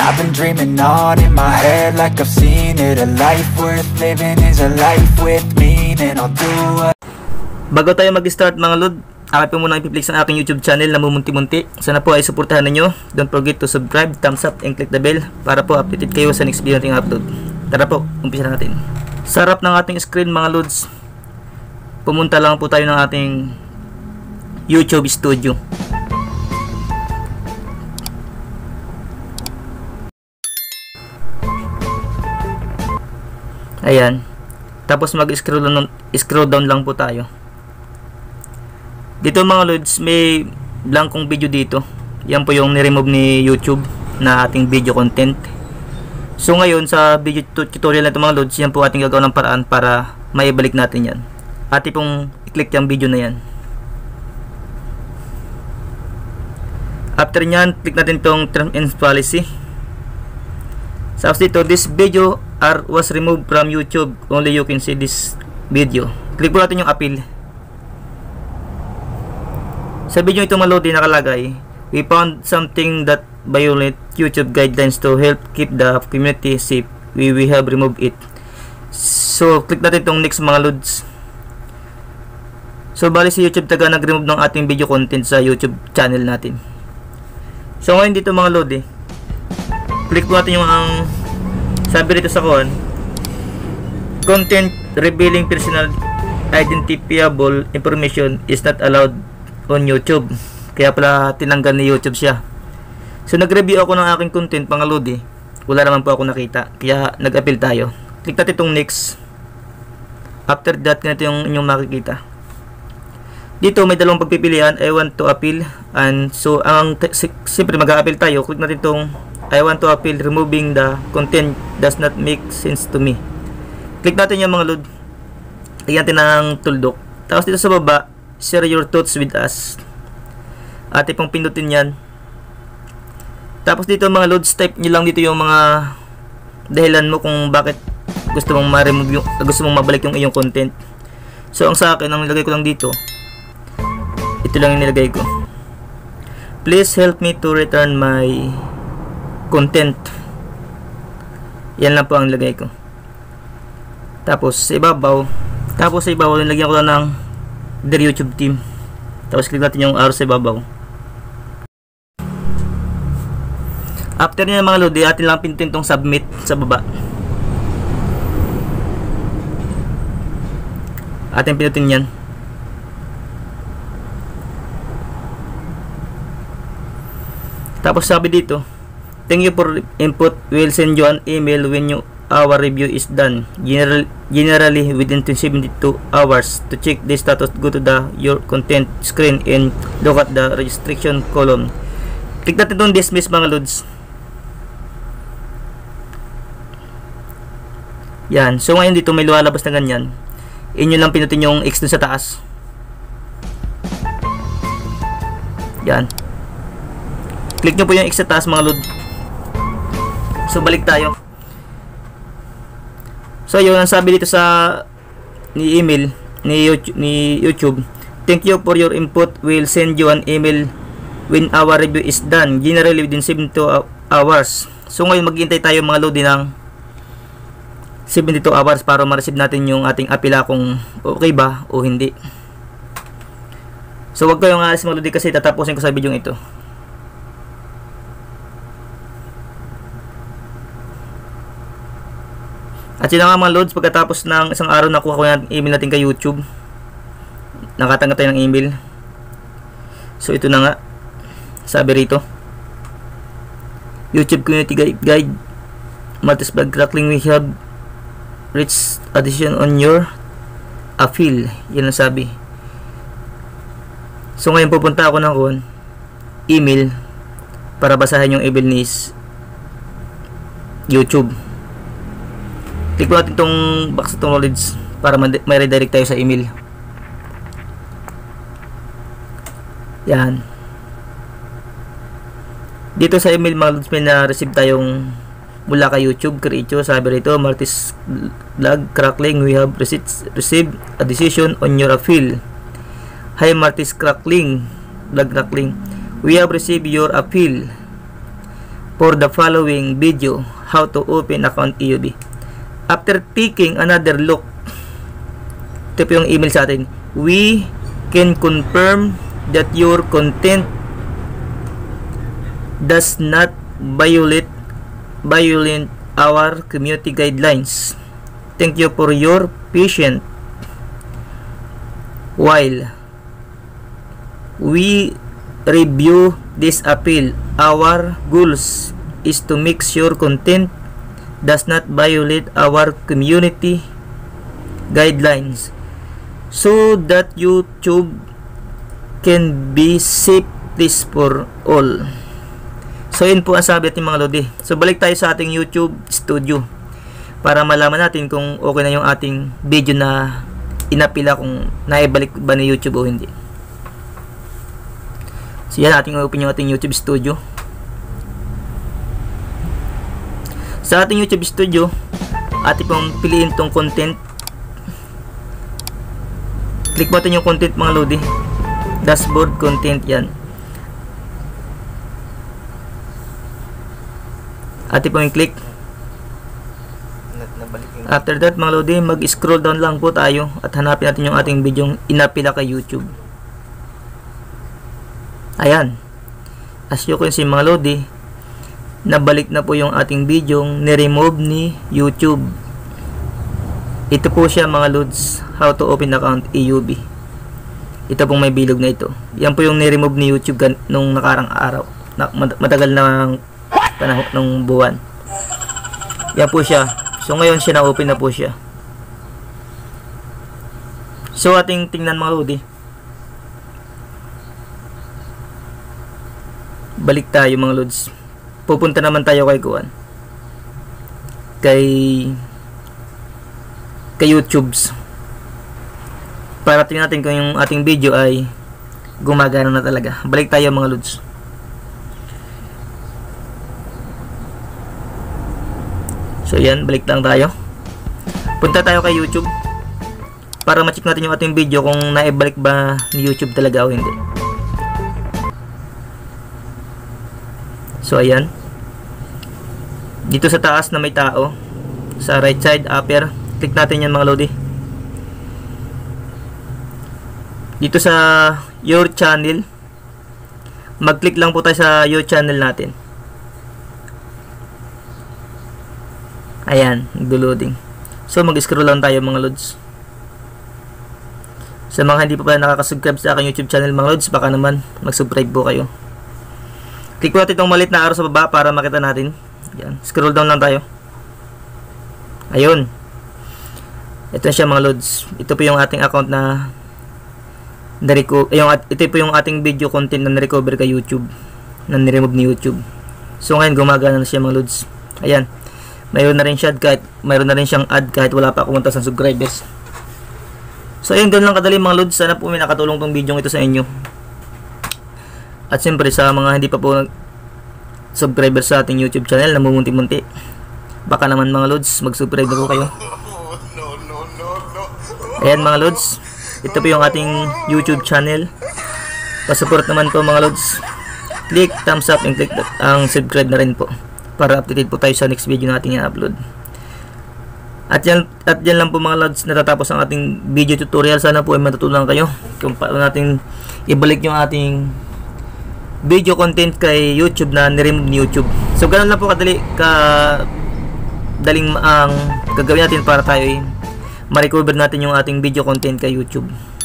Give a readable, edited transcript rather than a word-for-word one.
I've been dreaming on in my head like I've seen it. A life worth living is a life with meaning. I'll do what... Bago tayo mag-start mga lod, akin po muna i-click sa aking YouTube channel na mumunti-munti. Sana po ay suportahan ninyo. Don't forget to subscribe, thumbs up, and click the bell para po updated kayo sa next video nating upload. Tara po, umpisa natin. Sa harap ng ating screen mga lods, pumunta lang po tayo ng ating YouTube Studio. Ayan. Tapos mag-scroll down lang po tayo. Dito mga lods, may blankong video dito. Yan po yung ni-remove ni YouTube na ating video content. So ngayon sa video tutorial na ito mga lods, yan po ating gagawin ng paraan para maibalik natin yan. Ati pong i-click yung video na yan. After nyan, click natin tong Terms and Policy. Tapos dito, this video was removed from YouTube. Only you can see this video. Click po natin yung appeal. Sa video ito mga load, nakalagay, we found something that violate YouTube guidelines to help keep the community safe. We have removed it. So, click natin itong next mga loads. So, bali si YouTube taga nag-remove ng ating video content sa YouTube channel natin. So, ngayon dito mga load click po natin yung sabi dito sa content revealing personal identifiable information is not allowed on YouTube. Kaya pala tinanggal ni YouTube siya. So nag-review ako ng aking content mga load wala naman po ako nakita, kaya nag-appeal tayo. Click natin itong next. After that, ganito yung inyong makikita. Dito may dalawang pagpipilian, I want to appeal, and so siyempre mag-a-appeal tayo. Click natin itong I want to appeal, removing the content does not make sense to me. Click natin yung mga load. Lagyan natin ng tuldok. Tapos dito sa baba, share your thoughts with us. Ate pong pindutin yan. Tapos dito mga loads, type nyo lang dito yung mga dahilan mo kung bakit gusto mong ma-remove yung, gusto mong mabalik yung iyong content. So ang sa akin, ang nilagay ko lang dito, ito lang yung nilagay ko. Please help me to return my content. Yan lang po ang nilagay ko. Tapos sa ibabaw, nilagyan ko lang ng Dear YouTube Team. Tapos click natin yung arrow sa ibabaw. After nyo mga load, atin lang pindutin tong submit sa baba. Atin pindutin yan. Tapos sabi dito, thank you for input. We'll send you an email when our review is done. Generally within 72 hours. To check the status, go to your content screen and look at the restriction column. Click natin itong dismiss mga loads. Yan. So ngayon dito may lumalabas na ganyan. Inyo lang pinutin yung X dun sa taas. Yan. Click nyo po yung X sa taas mga load. So balik tayo. So yun ang sabi dito sa email ni YouTube. Thank you for your input. We'll send you an email when our review is done. Generally within 72 hours. So ngayon maghihintay tayo mga load ng 72 hours para ma-receive natin yung ating apila kung okay ba o hindi. So wag kayong alis mga load kasi tatapusin ko sa video ito. At yun nga mga loads, pagkatapos ng isang araw nakuha ko yung email natin kay YouTube. Nakatanggap tayo ng email. So ito na nga. Sabi rito, YouTube Community Guide, Multi-Blog Crackling, we have reached addition on your appeal. Yan ang sabi. So ngayon pupunta ako ng email para basahin yung email ni YouTube. Click po natin itong box itong knowledge para may redirect tayo sa email. Yan. Dito sa email mga lods, may na-receive tayong mula kay YouTube Creator. Sabi rito, Multi-Blog Crackling, we have received a decision on your appeal. Hi Multi-Blog Crackling, we have received your appeal. for the following video, how to open account EUB. After taking another look, ito po yung email sa atin. We can confirm that your content does not violate our community guidelines. Thank you for your patience while we review this appeal. Our goals is to make sure content does not violate our community guidelines so that YouTube can be safe place for all. So yun po ang sabi natin mga lodi. So balik tayo sa ating YouTube studio para malaman natin kung okay na yung ating video na inapila, kung naibalik ba ni YouTube o hindi. So yan, ating open yung ating YouTube studio. Sa ating YouTube studio, ating pong piliin tong content. Click mo natin yung content mga lodi. Dashboard content, yan. Ating pong click. After that mga lodi, mag-scroll down lang po tayo at hanapin natin yung ating video inapila kay YouTube. Ayan, as you can see mga lodi, nabalik na po yung ating video ni-remove ni YouTube. Ito po siya mga lods, how to open account EUB. Ito pong may bilog na ito. Yan po yung ni-remove ni YouTube nung nakarang araw, matagal na panahon ng buwan. Yan po siya. So ngayon siya na-open na po siya. So ating tingnan mga lodi. Balik tayo mga lods. Pupunta naman tayo kay Kuan. Kay YouTube's. Para tingnan natin kung yung ating video ay gumagana na talaga. Balik tayo mga lods. So yan, balik lang tayo. Punta tayo kay YouTube para ma-check natin yung ating video kung naibalik ba ni YouTube talaga o hindi. So ayan, dito sa taas na may tao, sa right side upper, click natin yan mga lodi. Dito sa your channel, mag-click lang po tayo sa your channel natin. Ayan, nagdo-loading. So mag-scroll lang tayo mga lods. Sa mga hindi pa pala nakaka-subscribe sa aking YouTube channel mga lods, baka naman mag-subscribe po kayo. Click po natin itong maliit na arrow sa baba para makita natin. Yan. Scroll down lang tayo. Ayun. Ito siya mga lods. Ito po yung ating account na ito po yung ating video content na na-recover kay YouTube, na ni-remove ni YouTube. So ngayon gumagana na siya mga lods. Ayan. Mayroon na rin siyang ad kahit wala pa akong 1,000 subscribers. So ayun, ganun lang kadali mga lods. Sana po may nakatulong tong video ito sa inyo. At siyempre sa mga hindi pa po subscriber sa ating YouTube channel na mumunti-munti, baka naman mga lods mag-subscribe na po kayo. Ayan mga lods, ito po yung ating YouTube channel. Pa-support naman po mga lods. Click thumbs up and click ang subscribe na rin po para updated po tayo sa next video natin i-upload. At yan lang po mga lods, natatapos ang ating video tutorial. Sana po ay matutunan kayo kung paano natin ibalik yung ating video content kay YouTube na ni-remove ni YouTube. So ganun lang po kadaling ang gagawin natin para tayo ma-recover natin yung ating video content kay YouTube.